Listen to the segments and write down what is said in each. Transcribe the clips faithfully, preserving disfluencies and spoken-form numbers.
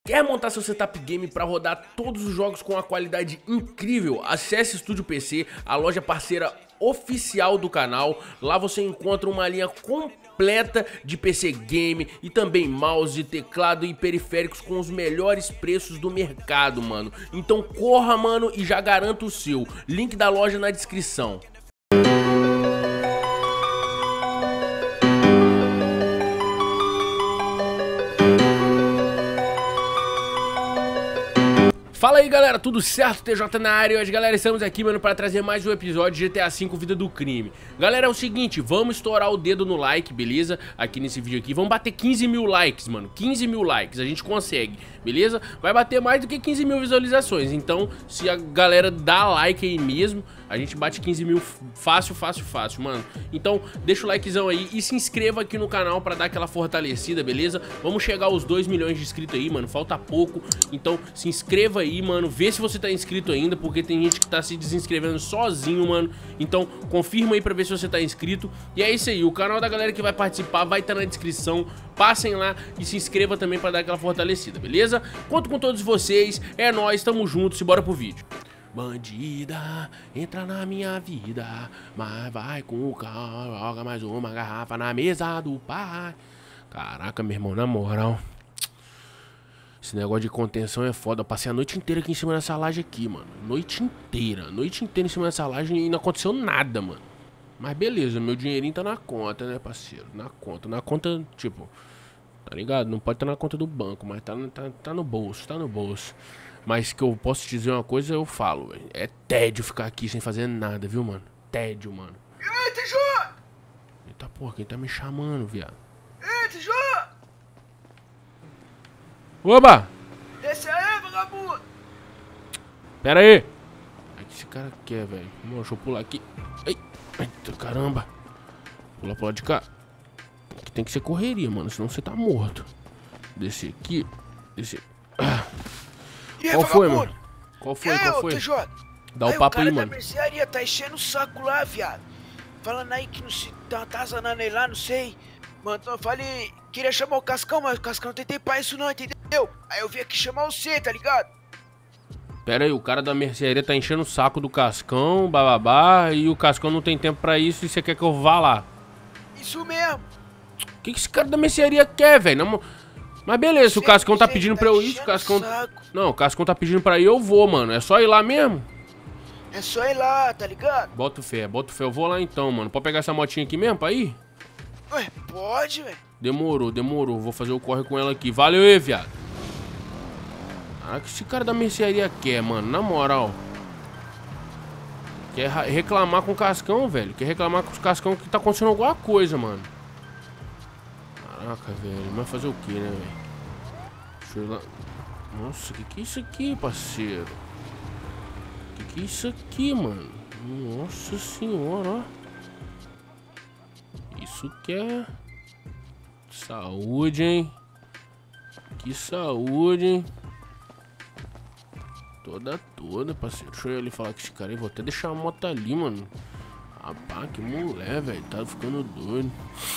Quer montar seu setup game para rodar todos os jogos com uma qualidade incrível? Acesse Estúdio P C, a loja parceira oficial do canal. Lá você encontra uma linha completa de P C game e também mouse, teclado e periféricos com os melhores preços do mercado, mano. Então corra, mano, e já garanta o seu. Link da loja na descrição. Fala aí, galera, tudo certo? T J na área. Hoje, galera, estamos aqui, mano, para trazer mais um episódio de G T A cinco Vida do Crime. Galera, é o seguinte, vamos estourar o dedo no like, beleza? Aqui nesse vídeo aqui, vamos bater quinze mil likes, mano, quinze mil likes, a gente consegue, beleza? Vai bater mais do que quinze mil visualizações, então se a galera dá like aí mesmo, a gente bate quinze mil fácil, fácil, fácil, mano. Então deixa o likezão aí e se inscreva aqui no canal pra dar aquela fortalecida, beleza? Vamos chegar aos dois milhões de inscritos aí, mano, falta pouco. Então se inscreva aí, mano, vê se você tá inscrito ainda, porque tem gente que tá se desinscrevendo sozinho, mano. Então confirma aí pra ver se você tá inscrito. E é isso aí, o canal da galera que vai participar vai estar na descrição. Passem lá e se inscreva também pra dar aquela fortalecida, beleza? Conto com todos vocês, é nóis, tamo junto, bora pro vídeo. Bandida, entra na minha vida, mas vai com o carro, joga mais uma garrafa na mesa do pai. Caraca, meu irmão, na moral, esse negócio de contenção é foda. Eu passei a noite inteira aqui em cima dessa laje aqui, mano. Noite inteira, noite inteira em cima dessa laje e não aconteceu nada, mano. Mas beleza, meu dinheirinho tá na conta, né, parceiro? Na conta, na conta, tipo, tá ligado? Não pode estar na conta do banco, mas tá, tá, tá no bolso, tá no bolso. Mas que eu posso te dizer uma coisa, eu falo, velho. É tédio ficar aqui sem fazer nada, viu, mano? Tédio, mano. Ei, T J! Eita porra, quem tá me chamando, viado? Ei, T J! Oba! Desce aí, vagabundo! Pera aí! O que esse cara quer, velho? Deixa eu pular aqui. Ai, eita, caramba. Pula pro lado de cá. Aqui tem que ser correria, mano, senão você tá morto. Descer aqui. Descer. Ah. E aí, Qual foi, vagabundo? mano? Qual foi, é, qual foi? T J. Dá o aí, papo o cara aí, mano. da mercearia tá enchendo o saco lá, viado. Falando aí que não se tá, tá zanando ele lá, não sei. Mano, eu falei, queria chamar o Cascão, mas o Cascão não tem tempo pra isso não, entendeu? Aí eu vim aqui chamar você, tá ligado? Pera aí, o cara da mercearia tá enchendo o saco do Cascão, bababá, e o Cascão não tem tempo pra isso e você quer que eu vá lá. Isso mesmo. O que, que esse cara da mercearia quer, velho? Não... Mas beleza, se o Cascão tá pedindo pra eu ir, se o Cascão... Não, o Cascão tá pedindo pra ir, eu vou, mano. É só ir lá mesmo? É só ir lá, tá ligado? Bota fé, bota fé. Eu vou lá então, mano. Pode pegar essa motinha aqui mesmo pra ir? Ué, pode, velho. Demorou, demorou. Vou fazer o corre com ela aqui. Valeu aí, viado. Ah, o que esse cara da mercearia quer, mano? Na moral. Quer reclamar com o Cascão, velho. Quer reclamar com os Cascão que tá acontecendo alguma coisa, mano. Caraca, velho. Mas fazer o que, né, velho? Deixa eu ir lá. Nossa, que que é isso aqui, parceiro? Que que é isso aqui, mano? Nossa senhora, ó. Isso que é saúde, hein? Que saúde, hein? Toda, toda, parceiro. Deixa eu ali falar com esse cara aí. Vou até deixar a moto ali, mano. Rapaz, que mulher, velho. Tá ficando doido.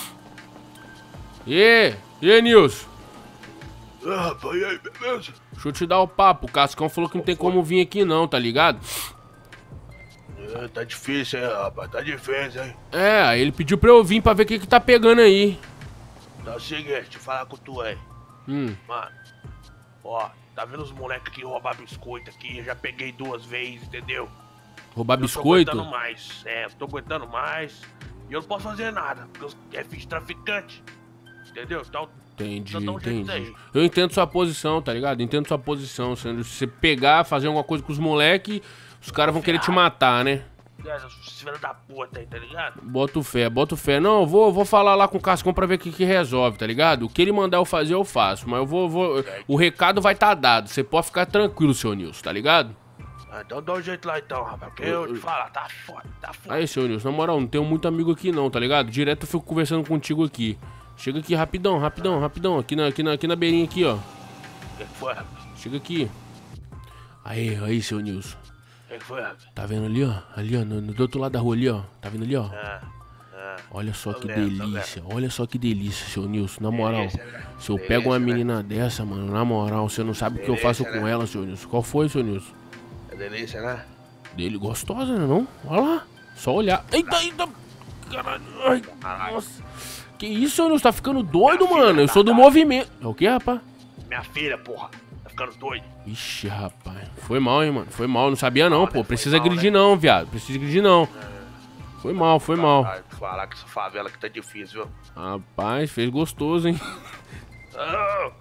E e aí, Nilson? Ah, rapaz, e aí, beleza? Deixa eu te dar o papo. O Cascão falou que não tem como vir aqui não, tá ligado? É, tá difícil, hein, rapaz, tá difícil, hein? É, aí ele pediu pra eu vir pra ver o que que tá pegando aí. Tá o seguinte, te falar com tu aí. Hum. Mano, ó, tá vendo os moleques que roubam biscoito aqui? Eu já peguei duas vezes, entendeu? Roubar Eu biscoito? tô aguentando mais, é, eu tô aguentando mais. E eu não posso fazer nada, porque eu é filho de traficante. Entendeu? Então, Entendi, então dá um jeito entendi. aí. Eu entendo sua posição, tá ligado? Entendo sua posição. Se você pegar, fazer alguma coisa com os moleques, os caras vão querer te matar, né? Esse filho da puta aí, tá ligado? Boto fé, boto fé. Não, eu vou, eu vou falar lá com o Cascão pra ver o que que resolve, tá ligado? O que ele mandar eu fazer, eu faço. Mas eu vou, vou... O recado vai tá dado. Você pode ficar tranquilo, seu Nilson, tá ligado? Ah, então dá um jeito lá então, rapaz. Porque eu te falar, tá foda, tá foda. Aí, seu Nilson, na moral, não tenho muito amigo aqui não, tá ligado? Direto eu fico conversando contigo aqui. Chega aqui rapidão, rapidão, rapidão. Aqui na, aqui na, aqui na beirinha aqui, ó. O que foi, rapaz? Chega aqui. Aí, aí, seu Nilson. O que foi, rapaz? Tá vendo ali, ó? Ali, ó, no, no do outro lado da rua ali, ó. Tá vendo ali, ó? Ah, Olha só que vendo, delícia, olha só que delícia, seu Nilson. Na moral, Delícia, né? se eu Delícia, pego uma né? menina dessa, mano, na moral, você não sabe o que eu faço Delícia, com né? ela, seu Nilson. Qual foi, seu Nilson? É delícia, né? Dele gostosa, né não? Olha lá, só olhar. Eita, eita, caralho, ai, Caralho. nossa. Que isso, seu Nilson, tá ficando doido, Minha mano. filha Eu sou do tá- movimento. É o que, rapaz? Minha filha, porra. Tá ficando doido. Ixi, rapaz. Foi mal, hein, mano. Foi mal. Não sabia não, Mal, pô. né? Foi Precisa mal, agredir né? não, viado. Precisa agredir não. Foi mal, foi mal. Caralho, falar que essa favela aqui tá difícil, viu? Rapaz, fez gostoso, hein. Ah,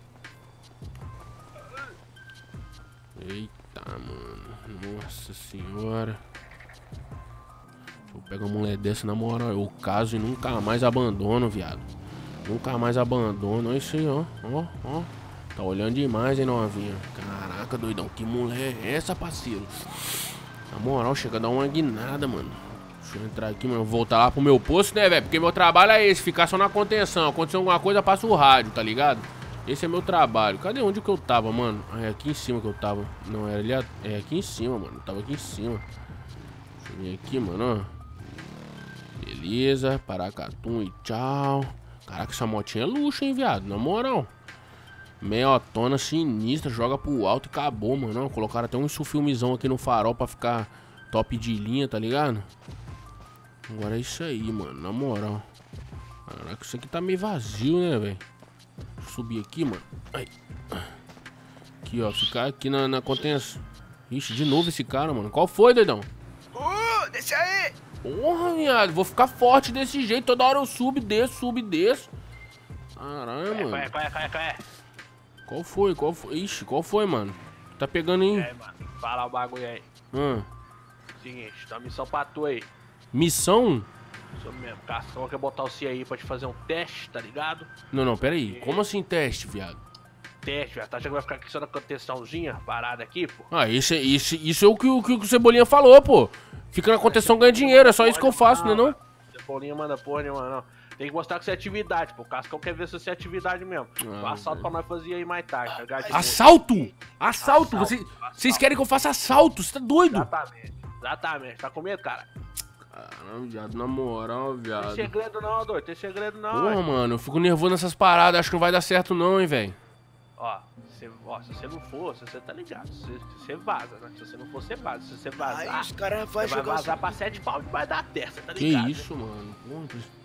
Eita, mano. Nossa senhora. Se eu pego uma mulher dessa, na moral, eu caso e nunca mais abandono, viado. Nunca mais abandono. Olha isso aí, ó. Ó, ó. Tá olhando demais, hein, novinha. Caraca, doidão. Que mulher é essa, parceiro? Na moral, chega a dar uma guinada, mano. Deixa eu entrar aqui, mano. Voltar lá pro meu posto, né, velho? Porque meu trabalho é esse. Ficar só na contenção. Aconteceu alguma coisa, passa o rádio, tá ligado? Esse é meu trabalho. Cadê onde que eu tava, mano? Ah, é aqui em cima que eu tava. Não, era ali. É aqui em cima, mano. Eu tava aqui em cima. Deixa eu vir aqui, mano, ó. Beleza, Paracatum e tchau. Caraca, essa motinha é luxo, hein, viado. Na moral. Meiotona sinistra, joga pro alto e acabou, mano. Colocaram até um filmezão aqui no farol pra ficar top de linha, tá ligado? Agora é isso aí, mano, na moral. Caraca, isso aqui tá meio vazio, né, velho? Subir aqui, mano. Ai. Aqui, ó, ficar aqui na, na contenção. Ixi, de novo esse cara, mano. Qual foi, doidão? Uh, desce aí! Porra, viado, vou ficar forte desse jeito. Toda hora eu subo, desço, subo e desço. Caralho, mano. qual é, qual é, qual é, qual é? Qual foi? Qual foi? Ixi, qual foi, mano? Tá pegando aí? É, mano, fala o bagulho aí. Hum. Seguinte, tem uma missão pra tu aí. Missão? Isso mesmo, Cascão quer botar você aí pra te fazer um teste, tá ligado? Não, não, pera aí. Como assim teste, viado? Teste, velho. Tá achando que vai ficar aqui só na contençãozinha, parada aqui, pô? Ah, isso, é- isso, isso é o que, o que o Cebolinha falou, pô. Fica na contenção, ganha dinheiro. É só isso que eu faço, né, não? Cebolinha manda porra nenhuma, não. Tem que mostrar que você é atividade, pô. O Cascão quer ver se você é atividade mesmo. Ah, o assalto pra nós fazer aí mais tarde, tá ligado? Assalto? Assalto? Assalto, Vocês, assalto. vocês querem que eu faça assalto? Você tá doido? Exatamente, exatamente. Tá com medo, cara? Caramba, viado, na moral, Tem viado. segredo não, doido. Tem segredo não, Porra, ué. mano, eu fico nervoso nessas paradas. Acho que não vai dar certo não, hein, velho. Ó, você, ó, se você não for, se você tá ligado. Se você, se você vaza, né? Se você não for, você vaza. Se você vazar, Aí os caras vão você vai jogar vazar os- pra sete pau debaixo da testa, tá Que ligado? isso, mano. Porra, que-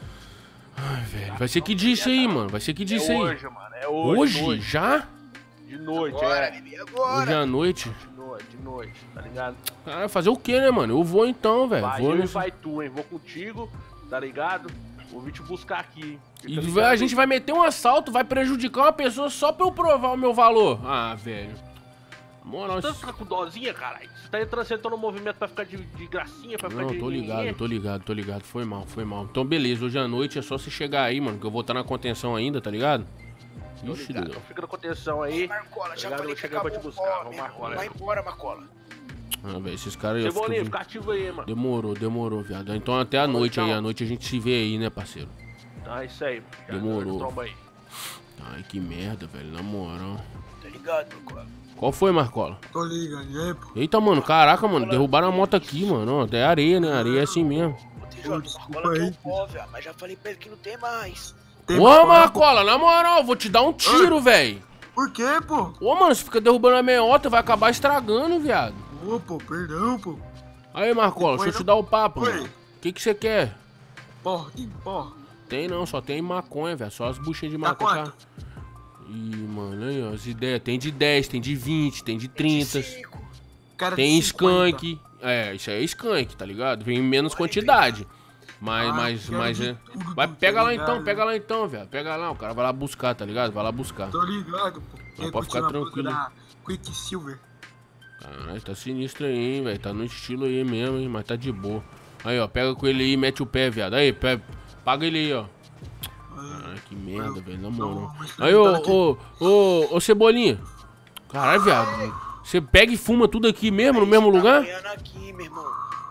Ai, velho. Vai ser que dia isso aí, mano? Vai ser que dia isso É aí? hoje, mano. É hoje. Hoje? Hoje? Já? De noite, Agora, é. bebê, Hoje agora! à noite? De noite, de noite, tá ligado? Caralho, fazer o que, né, mano? Eu vou então, velho. Vai Vou eu e nesse- vai tu, hein? Vou contigo, tá ligado? Vou vir te buscar aqui. hein? E Fica vai- ligado? a gente vai meter um assalto, vai prejudicar uma pessoa só pra eu provar o meu valor. Ah, velho. Moral, Você isso... tá com dozinha, caralho? Você tá entrando, você entrou no movimento pra ficar de, de gracinha, pra ficar Não, de... tô ligado, tô ligado, tô ligado. Foi mal, foi mal. Então, beleza. Hoje à noite é só você chegar aí, mano, que eu vou estar na contenção ainda, tá ligado? Tô Ixi, ligado. Dudu. Então fica na contenção aí. Marcola, já Obrigado, falei eu que cheguei pra te acabou o buscar, pó, vamos meu Marcola. irmão. Vai embora, Marcola. Ah, velho, esses caras aí... eu fico- Cebolinha, fica ativo aí, mano. Demorou, demorou, viado. Então até a noite aí. então. À noite a gente se vê aí, né, parceiro? Então é isso aí. Já Demorou. tromba aí. Ai, que merda, velho. Na moral. Tá ligado, Marcola? Qual foi, Marcola? Tô ligado, e aí, pô? Eita, mano, caraca, mano. Derrubaram a moto aqui, mano. Ó, é areia, né? Areia é assim mesmo. Ô, T J, desculpa Marcola quer aí. um pó, velho. Mas já falei pra ele que não tem mais. Tem Ô, mais pó, Marcola, na moral, vou te dar um tiro, velho. pô? Por quê, pô? Ô, mano, você fica derrubando a meiota, vai acabar estragando, viado. Ô, pô, perdão, pô. Aí, Marcola, deixa eu te dar o papo, Oi. mano. O que que você quer? Pó, tem pó. Tem não, só tem maconha, velho. Só as buchinhas de Tá maconha. quanto? Ih, mano, aí, ó, as ideias. Tem de dez, tem de vinte, tem de trinta. Cinco. Cara, Tem de cinquenta. skunk. É, isso aí é skunk, tá ligado? Vem em menos quantidade. Mas, Ah, mas, quero mas de é. tudo, Vai, tá pega lá ligado? então, pega lá então, velho. Pega lá, o cara vai lá buscar, tá ligado? Vai lá buscar. Tô ligado, pô. Quer pode ficar curtir uma música tranquilo. da Quicksilver. Caralho, tá sinistro aí, hein, velho. Tá no estilo aí mesmo, hein, mas tá de boa. Aí, ó, pega com ele aí e mete o pé, viado. Aí, pé, paga ele aí, ó. Caralho, que merda, velho, na moral. Aí, ô, ô, ô, ô, Cebolinha. Caralho, viado. Você pega e fuma tudo aqui mesmo, no mesmo Você lugar? Tá moendo aqui, meu irmão.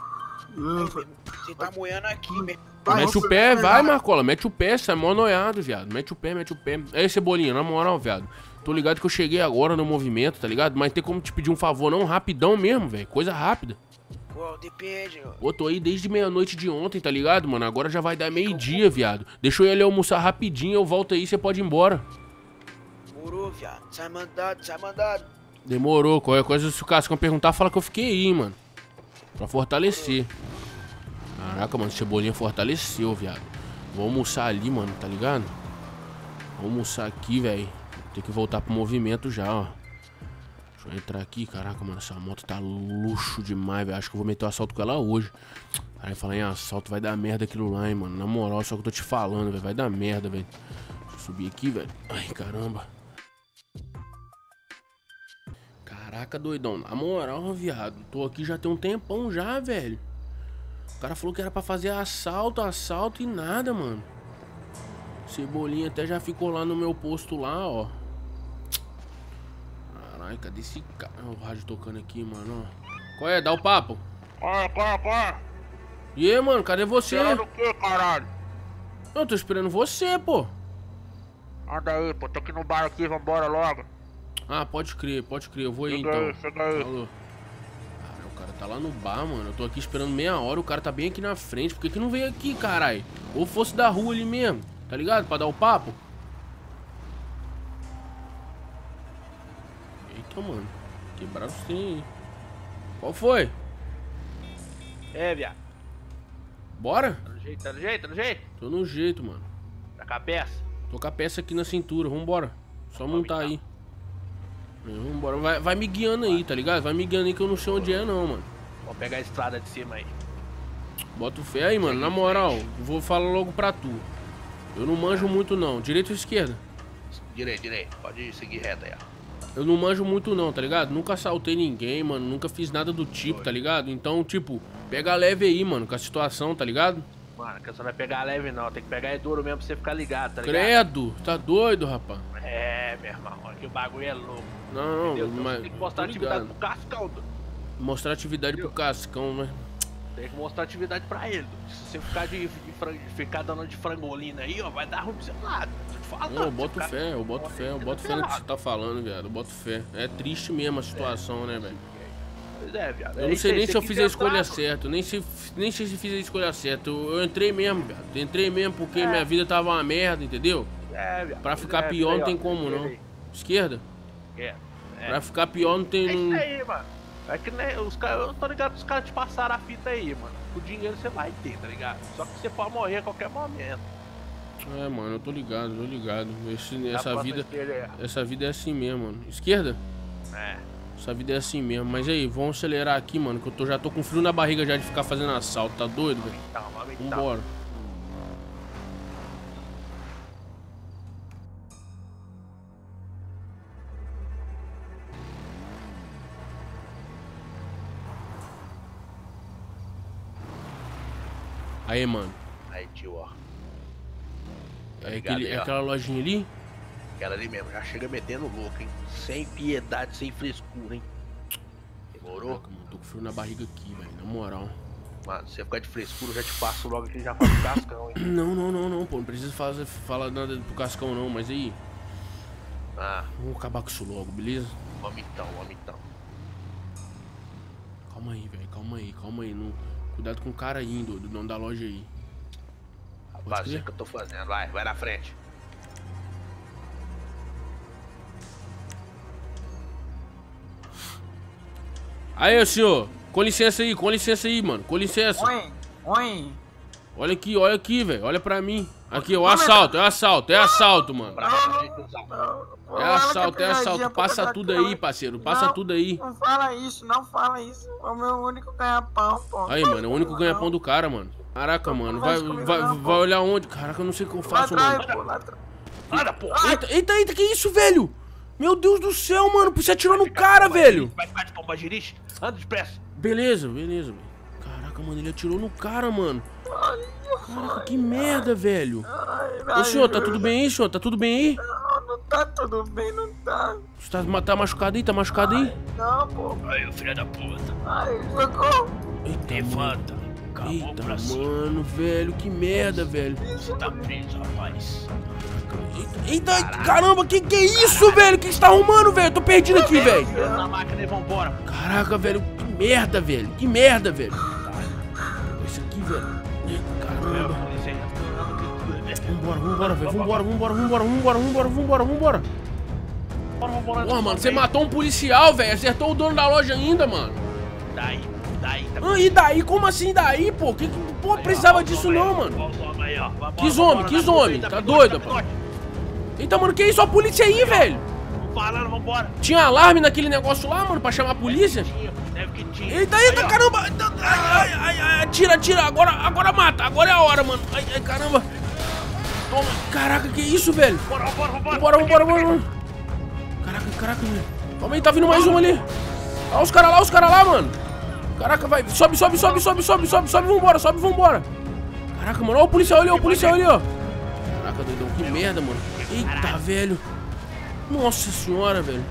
Ah, foi- Você tá moendo aqui, meu irmão. Vai, Mete o vamos pé, pegar. vai, Marcola, mete o pé, sai mó noiado, viado. Mete o pé, mete o pé. Aí, Cebolinha, na moral, viado. Tô ligado que eu cheguei agora no movimento, tá ligado? Mas tem como te pedir um favor, não? Rapidão mesmo, velho. Coisa rápida. Qual Não, depende, ó. Pô, tô aí desde meia-noite de ontem, tá ligado, mano? Agora já vai dar meio-dia, viado. Deixa eu ir ali almoçar rapidinho, eu volto aí, você pode ir embora. Demorou, viado. Sai mandado, sai mandado. Demorou, qualquer coisa se o Cascão perguntar, fala que eu fiquei aí, hein, mano. Pra fortalecer. Caraca, mano, Cebolinha fortaleceu, viado. Vou almoçar ali, mano, tá ligado? Vou almoçar aqui, velho. Tem que voltar pro movimento já, ó. Deixa eu entrar aqui. Caraca, mano, essa moto tá luxo demais, velho. Acho que eu vou meter o assalto com ela hoje. Aí falar em assalto, vai dar merda aquilo lá, hein, mano. Na moral, só que eu tô te falando, velho. Vai dar merda, velho. Deixa eu subir aqui, velho. Ai, caramba. Caraca, doidão. Na moral, viado. Tô aqui já tem um tempão já, velho. O cara falou que era pra fazer assalto, assalto e nada, mano. Cebolinha até já ficou lá no meu posto lá, ó. Caralho, cadê esse cara? O rádio tocando aqui, mano, ó. Qual é? Dá o papo. Qual é, qual é, qual é? E aí, mano, cadê você? Esperando o quê, caralho? Eu tô esperando você, pô. Anda aí, pô. Tô aqui no bar aqui, vambora logo. Ah, pode crer, pode crer. Eu vou aí, Chega então. aí, chega aí. Falou. Cara, o cara tá lá no bar, mano. Eu tô aqui esperando meia hora, o cara tá bem aqui na frente. Por que que não veio aqui, caralho? Ou fosse da rua ali mesmo, tá ligado? Pra dar o papo. Eita, mano. Quebraram os trem aí. Qual foi? É, viado. Bora? Tá no jeito, tá no jeito, tá no jeito? Tô no jeito, mano. Tá com a peça? Tô com a peça aqui na cintura, vambora. Só montar aí. É, vambora. Vai, vai me guiando aí, tá ligado? Vai me guiando aí que eu não sei onde é não, mano. Vamos pegar a estrada de cima aí. Bota o fé aí, mano. Na moral, eu vou falar logo pra tu. Eu não manjo muito não. Direita ou esquerda? Direito, direito. Pode seguir reto aí, ó. Eu não manjo muito não, tá ligado? Nunca assaltei ninguém, mano. Nunca fiz nada do tipo, tá ligado? Então, tipo, pega leve aí, mano, com a situação, tá ligado? Mano, que você não vai pegar leve não. Tem que pegar é duro mesmo pra você ficar ligado, tá ligado? Credo, tá doido, rapaz? É, meu irmão. Que o bagulho é louco. Não, Entendeu? não, Então mas... você tem que mostrar tô atividade ligado. pro Cascão, doido. Mostrar atividade pro Cascão, né? Tem que mostrar atividade pra ele. Se você ficar de, de, frango, de ficar dando de frangolina aí, ó, vai dar ruim pro seu lado. Tô te falando. Não, eu Se boto ficar- fé, eu boto fé, eu boto fé no que você tá falando, viado. Eu boto fé. É triste mesmo a situação, né, velho? Pois é, viado. Eu não sei nem se eu fiz a escolha certa, nem se nem sei se fiz a escolha certa. Eu, eu entrei mesmo, viado. Entrei mesmo porque É. minha vida tava uma merda, entendeu? É, viado. Pra Pois ficar é, pior aí, não ó, tem como, não. aí. Esquerda? É. É. Pra ficar pior não tem... É não- isso aí, mano. É que né, os caras, eu tô ligado que os caras te passaram a fita aí, mano. O dinheiro você vai ter, tá ligado? Só que você pode morrer a qualquer momento. É, mano, eu tô ligado, tô ligado. Esse, Tá essa bom, vida... esquerda Essa vida é assim mesmo, mano. Esquerda? aí. É. Essa vida é assim mesmo. Mas aí, vamos acelerar aqui, mano, que eu tô, já tô com frio na barriga já de ficar fazendo assalto. Tá doido, velho? Então, vamos então. Vambora. Aí, mano. Aí, tio, ó. Tá É, ligado aquele, aí, é ó. aquela lojinha ali? Aquela ali mesmo, já chega metendo louco, hein? Sem piedade, sem frescura, hein? Demorou? Caraca, mano, tô com frio na barriga aqui, velho. Na moral. Mano, se você ficar de frescura, eu já te passo logo aqui, já faço o cascão, hein? Não, não, não, não, pô. Não precisa fazer, falar nada pro Cascão, não. Mas aí, Ah, vamos acabar com isso logo, beleza? vamos então, vamos então. Calma aí, velho. Calma aí, calma aí. Não... Cuidado com o cara aí, do dono da loja aí. Rapaz, sei o que eu tô fazendo, vai, vai na frente. Aí, senhor. Com licença aí, com licença aí, mano. Com licença. Oi, oi. Olha aqui, olha aqui, velho. Olha pra mim. Aqui, ó. Assalto, é assalto, é assalto, mano. Pra cá, jeitozão. É assalto, é assalto. Passa tudo aí, parceiro. Passa tudo aí. Não fala isso, não fala isso. É o meu único ganha-pão, pô. Aí, mano. É o único ganha-pão do cara, mano. Caraca, mano. Vai, vai, vai olhar onde? Caraca, eu não sei o que eu Lá faço, atrás, mano. pô, lá atrás. Nada, porra. Eita, eita, eita, que isso, velho? Meu Deus do céu, mano. Você atirou no cara, velho. Vai ficar de pomba girite? Anda depressa. Beleza, beleza, velho. Caraca, mano, ele atirou no cara, mano. Caraca, que merda, velho. Ai, Ô, senhor, tá ai, tudo bem aí, senhor? Tá tudo bem aí? Não, não tá tudo bem, não tá. Você tá, tá machucado aí? Tá machucado aí? Não, pô. Aí, filho da puta. Ai, socorro. Eita, mano. Levanta. Acabou Eita, pra cima. mano, velho, que merda, velho. Você tá preso, rapaz. Eita, eita, caramba, que que é isso, velho? O que você tá arrumando, velho? Tô perdido aqui, velho. Entra na máquina e vambora. Caraca, velho, que merda, velho. Que merda, velho. Esse aqui, velho. Caramba. Vambora, vambora, velho. Vambora, vambora, vambora, vambora, vambora, vambora, vambora. Porra, mano, você matou um policial, velho. Acertou o dono da loja ainda, mano. Daí, daí, tá. Ah, e daí? Como assim daí, pô? Que, pô, precisava disso não, mano. Que homem, que homem. Tá doido, pô. Eita, mano, que isso? A polícia aí, velho. Falando, vambora. Tinha alarme naquele negócio lá, mano, pra chamar a polícia? Deve que tinha. Eita, eita, caramba. Ai, ai, ai, ai, tira, tira. Agora, agora mata. Agora é a hora, mano. Ai, ai, caramba. Toma. Caraca, que isso, velho? Bora, bora, bora. Vambora, vambora, vambora. Caraca, caraca, velho. Calma aí, tá vindo mais um ali. Olha os caras lá, os caras lá, mano. Caraca, vai. Sobe, sobe, sobe, sobe, sobe, sobe, sobe, vambora, sobe, vambora. Caraca, mano. Olha o policial ali, ó, o policial ali, ó. Caraca, doidão, que merda, mano. Eita, velho. Nossa senhora, velho.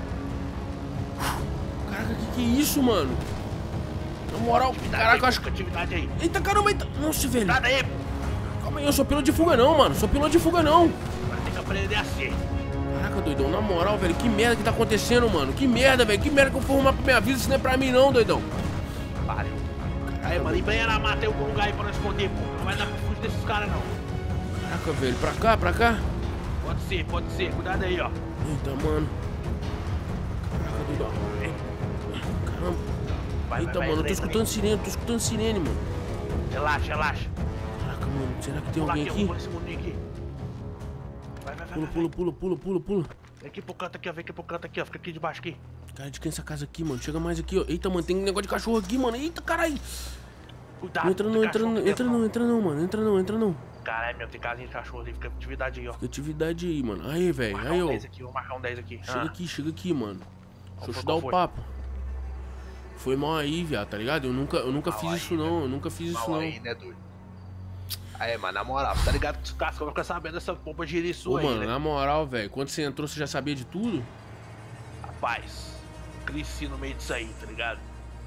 Caraca, que que é isso, mano? Na moral, caraca, eu acho que... Atividade aí. Eita, caramba, eita. Nossa, velho. Nada aí. Calma aí, eu sou piloto de fuga não, mano. Sou piloto de fuga não. Vai ter que aprender a ser. Caraca, doidão, na moral, velho. Que merda que tá acontecendo, mano. Que merda, velho. Que merda que eu vou arrumar pra minha vida. Isso não é pra mim não, doidão. Valeu. Aí, mano, embanha na mata aí algum lugar aí pra não esconder, pô. Não vai dar pra fugir desses caras, não. Caraca, velho. Pra cá, pra cá. Pode ser, pode ser. Cuidado aí, ó. Eita, mano. Caraca, doidão. Caramba. Vai, Eita, vai, mano, vai, eu tô vai, escutando sirene, tô escutando sirene, mano. Relaxa, relaxa. Caraca, mano, será que tem Vamos lá alguém aqui, aqui? eu vou nesse mundinho aqui. Vai, vai, vai, Pula, vai, pula, pula, pula, pula, pula. Vem aqui pro canto aqui, ó. Vem aqui pro canto aqui, ó. Fica aqui debaixo aqui. Cara, de quem é essa casa aqui, mano? Chega mais aqui, ó. Eita, mano, tem um negócio de cachorro aqui, mano. Eita, caralho. Cuidado. Não entra não, entra não, entra não, entra não, mano. Entra não, entra não. Caralho, meu, tem casinha de cachorro ali. Fica atividade aí, ó. Fica atividade aí, mano. Aí, velho. Marcar Aí, um ó. dez aqui, vou marcar um dez aqui. Chega Ah. aqui, chega aqui, mano. Deixa eu foi, te dar qual o foi? papo. Foi mal aí, viado, tá ligado? Eu nunca, eu nunca Mal fiz aí, isso não, eu nunca fiz isso Mal não. aí, né, doido? Aí, mano, na moral, tá ligado que os caras vão ficar sabendo dessa pompa de Ô, sua aí, mano, né? na moral, velho, quando você entrou, você já sabia de tudo? Rapaz, cresci no meio disso aí, tá ligado?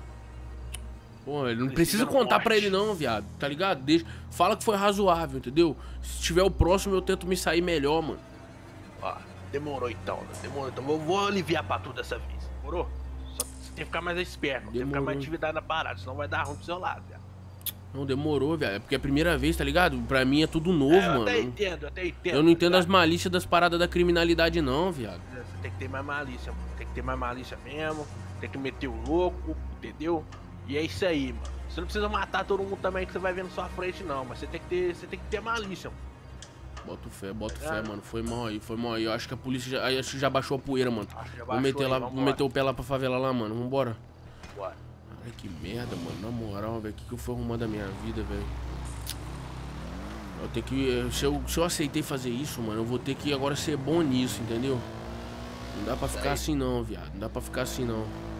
Pô, ele não Precisa precisa no contar corte. pra ele não, viado, tá ligado? Deixa, fala que foi razoável, entendeu? Se tiver o próximo, eu tento me sair melhor, mano. Ó, demorou então, né? Demorou então. Eu vou aliviar pra tu dessa vez, demorou? Só que você tem que ficar mais esperto, tem que ficar Demorou. mais atividade na parada, senão vai dar ruim pro seu lado, velho. Não, demorou, velho, é porque é a primeira vez, tá ligado? Pra mim é tudo novo, É, eu mano. até entendo, eu até entendo. Eu não entendo tá as malícias das paradas da criminalidade não, viado. ligado? Você tem que ter mais malícia, mano. Tem que ter mais malícia mesmo. Tem que meter o louco, entendeu? E é isso aí, mano. Você não precisa matar todo mundo também que você vai ver na sua frente, não. Mas você tem que ter, você tem que ter malícia, mano. Boto fé, boto Ah. fé, mano. Foi mal aí, foi mal aí. Eu acho que a polícia já, aí acho que já baixou a poeira, mano. Acho que já Vou baixou meter aí, lá, vambora. vou meter o pé lá pra favela lá, mano. Vambora. Bora. Ai, que merda, mano. Na moral, velho. O que, que eu fui arrumar da minha vida, velho? Eu tenho que. Se eu, se eu aceitei fazer isso, mano, eu vou ter que agora ser bom nisso, entendeu? Não dá pra ficar aí. assim não, viado. Não dá pra ficar assim não.